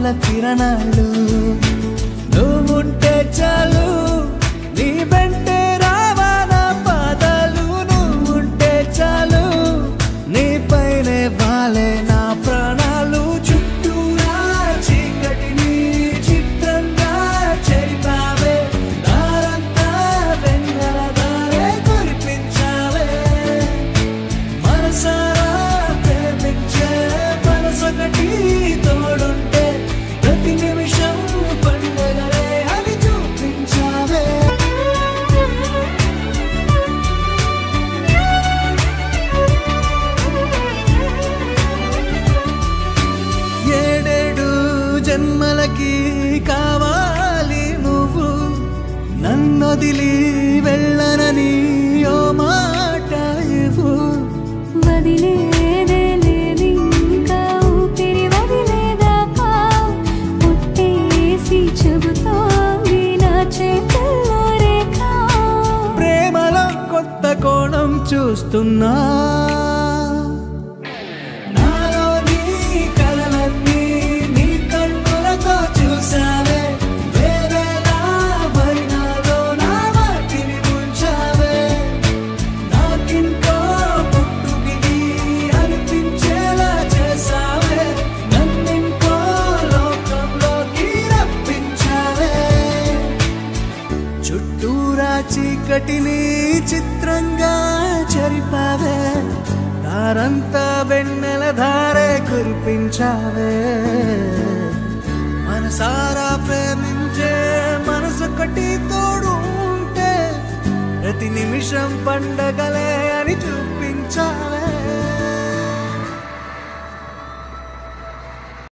కిరణాలు నువ్వుంటే చాలు నీ వెంటే రావాలా పాదాలు నువ్వుంటే చాలు నీ పైనే వాలే నా ప్రాణాలు చుట్టూరా చీకటిని చిత్రంగా చెరిపావే దారంతా వెన్నెల దారే కురిపించావే మనసారా ప్రేమించే మనసొకటి తోడుంటే ప్రతి నిమిషం పండగలే అని చూపించావే ఏడేడు జన్మలకి కావాలి నువ్వు నన్నొదిలి వెళ్ళనని ఓ మాట ఇవ్వు వదిలేదే లేదింకా ఊపిరి వదిలేదాకా పుట్టేసి చెబుతోంది నా చేతుల్లో రేఖ ప్రేమలో కొత్త కోణం చూస్తున్నా నాలో నీ కలలన్నీ నీ కన్నులతో చూసావే వేరేలా వర్ణాలో నా వాటిని ఉంచావే నాకింకో పుట్టుకిది అనిపించేలా చేసావే నన్నింకో లోకంలోకి రప్పించావే చుట్టూరా చీకటిని చిత్రంగా చెరిపావే దారంతా వెన్నెల ధారే కురిపించావే మనసారా ప్రేమించే మనసొకటి తోడు ఉంటే ప్రతి నిమిషం పండగలే అని చూపించావే